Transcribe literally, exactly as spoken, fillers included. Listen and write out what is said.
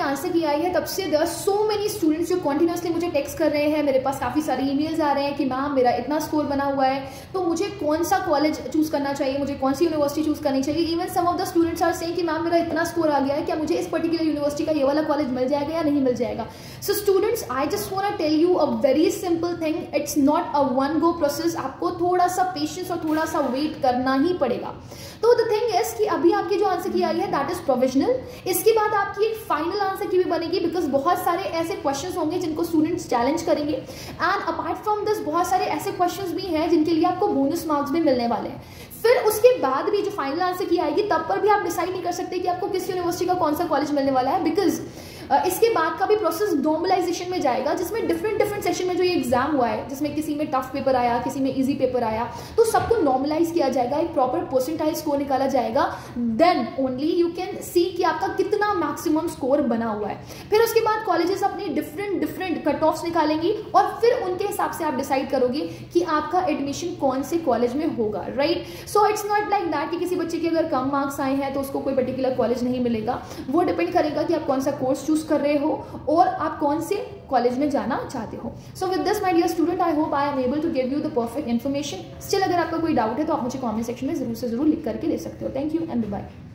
Answer की आई है तब से there are so many students जो कंटिन्यूअसली मुझे टेक्स्ट कर रहे हैं, मेरे पास काफ़ी सारे ईमेल्स आ रहे हैं कि मैम मेरा इतना स्कोर बना हुआ है, तो मुझे कौन सा कॉलेज चूज़ करना चाहिए, मुझे कौन सी यूनिवर्सिटी चूज़ करनी चाहिए। Even some of the students are saying कि मैम मेरा इतना स्कोर आ गया है, क्या मुझे इस पर्टिकुलर यूनिवर्सिटी का ये वाला कॉलेज मिल जाएगा या नहीं मिल जाएगा। So students, I just want to tell you a very simple thing, it's not a one go process. आपको थोड़ा सा पेशेंस और थोड़ा सा वेट करना ही पड़ेगा। तो द थिंग इज कि अभी आपकी जो आंसर की आई है दैट इज प्रोविजनल। इसके बाद आपकी एक फाइनल आंसर की भी बनेगी, बिकॉज बहुत सारे ऐसे क्वेश्चंस होंगे जिनको स्टूडेंट्स चैलेंज करेंगे, एंड अपार्ट फ्रॉम दिस बहुत सारे ऐसे क्वेश्चंस भी हैं जिनके लिए आपको बोनस मार्क्स भी मिलने वाले हैं। फिर उसके बाद भी जो फाइनल आंसर की आएगी तब पर भी आप डिसाइड नहीं कर सकते कि आपको किस यूनिवर्सिटी का कौन सा कॉलेज मिलने वाला है, बिकॉज इसके बाद का भी प्रोसेस नॉर्मलाइजेशन में जाएगा, जिसमें डिफरेंट डिफरेंट सेशन में जो ये एग्जाम हुआ है, जिसमें किसी में टफ पेपर आया, किसी में इजी पेपर आया, तो सबको नॉर्मलाइज किया जाएगा, एक प्रॉपर परसेंटाइल स्कोर निकाला जाएगा, then only you can see कि आपका कितना मैक्सिमम स्कोर बना हुआ है। फिर उसके बाद कॉलेजेस अपनी डिफरेंट डिफरेंट कट ऑफ्स निकालेंगी और फिर उनके हिसाब से आप डिसाइड करोगे कि आपका एडमिशन कौन से कॉलेज में होगा, right. So it's not like that कि किसी बच्चे के अगर कम मार्क्स आए हैं तो उसको कोई पर्टिकुलर कॉलेज नहीं मिलेगा। वो डिपेंड करेगा कि आप कौन सा कोर्स चूज कर रहे हो और आप कौन से कॉलेज में जाना चाहते हो। So with this my dear student, I hope I am able to give you the perfect information. Still अगर आपका कोई डाउट है तो आप मुझे कमेंट सेक्शन में जरूर से जरूर लिख करके दे सकते हो। Thank you and bye.